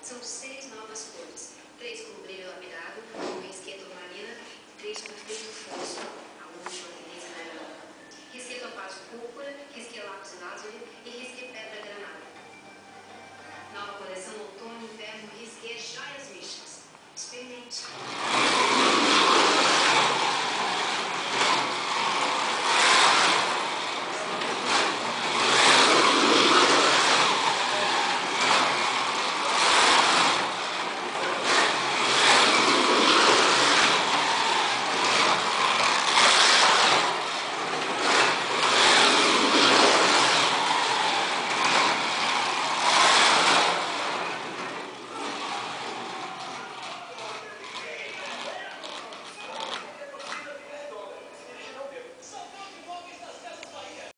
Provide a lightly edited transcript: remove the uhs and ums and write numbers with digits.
São 6 novas cores. 3 com brilho lapidado, com risqué turmalina, 3 com perfeito fosco, a última tendência da Europa. Risqué topázio púrpura, risqué lápis lazuli e risqué pedra granada. Nova coleção outono e inverno risqué joias místicas. Experimente.